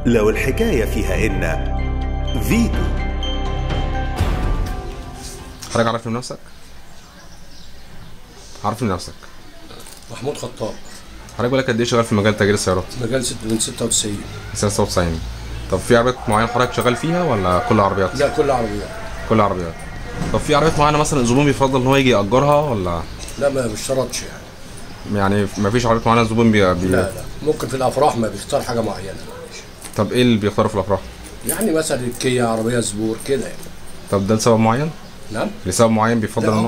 لو الحكاية فيها إن فيتو. حضرتك عارف من نفسك؟ عارف من نفسك؟ محمود خطاب. حضرتك بقالك قد ايه شغال في مجال تأجير السيارات؟ مجال من 96. سنة 96. طب في عربيات معينة حضرتك شغال فيها ولا كل عربيات؟ لا كل عربيات. كل عربيات. طب في عربيات معينة مثلا الزبون بيفضل ان هو يجي يأجرها ولا؟ لا ما بيشترطش يعني ما فيش عربيات معينة الزبون لا ممكن في الافراح ما بيختار حاجة معينة. طب ايه اللي بيختاروا في الأفراح؟ يعني مثلا الكيا، عربية زبور كده يعني. طب ده لسبب معين؟ نعم؟ لسبب معين بيفضل لا ان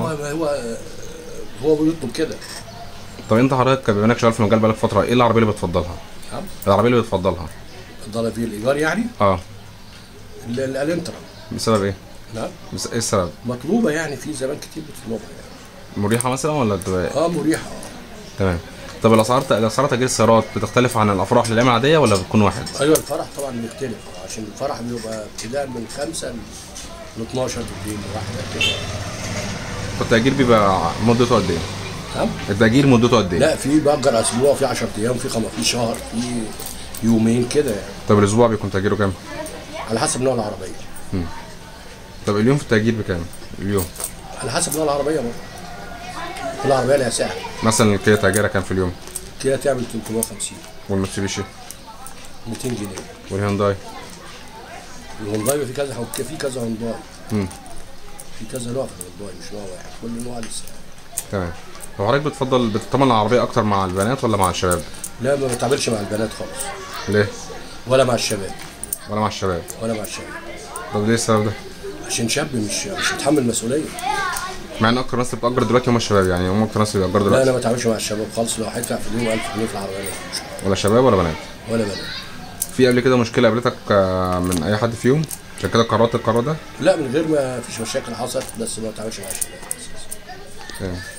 هو بيطلب كده. طب انت حضرتك بما انك شغال في المجال بقالك فترة، ايه العربية اللي بتفضلها؟ نعم؟ العربية اللي بتفضلها؟ بتفضلها في الإيجار يعني؟ الانترا. بسبب ايه؟ نعم؟ ايه السبب؟ مطلوبة يعني، في زمان كتير بتطلبها يعني. مريحة مثلا ولا بتبقى؟ مريحة. تمام. طب الاسعار تأجير السيارات بتختلف عن الافراح للايام العاديه ولا بتكون واحد؟ ايوه الفرح طبعا بيختلف، عشان الفرح بيبقى ابتداء من 5 ل 12 بالليل واحده كده. التأجير بيبقى مدته قد ايه؟ نعم؟ التأجير مدته قد ايه؟ لا في بأجر اسبوع، في 10 ايام، في شهر، في يومين كده يعني. طب الاسبوع بيكون تأجيره كام؟ على حسب نوع العربيه. طب اليوم في التأجير بكام؟ اليوم؟ على حسب نوع العربيه برضه. كل عربيه لها سعر. مثلا الكيا تأجيرها كام في اليوم؟ كده تعمل 350. والمتسوبيشي؟ 200 جنيه. والهيونداي؟ الهونداي في كذا هونداي. في كذا نوع في الهونداي، مش نوع واحد، كل نوع لسه. تمام. طب حضرتك بتتمن العربيه اكتر مع البنات ولا مع الشباب؟ لا ما بتعاملش مع البنات خالص. ليه؟ ولا مع الشباب. ولا مع الشباب؟ ولا مع الشباب. طب ليه السبب ده؟ عشان شاب مش متحمل مسؤوليه. مع ان اكتر ناس اللي بتأجر دلوقتي هم الشباب، يعني هم اكتر ناس اللي بيأجروا دلوقتي. لا انا ما بتعاملش مع الشباب خالص، لو هيدفع في اليوم 1000 جنيه في العربيه ما فيش. ولا شباب ولا بنات؟ ولا بنات. في قبل كده مشكله قابلتك من اي حد فيهم عشان كده قررت القرار ده؟ لا من غير ما فيش مشاكل حصلت، بس ما بتعاملش مع الشباب.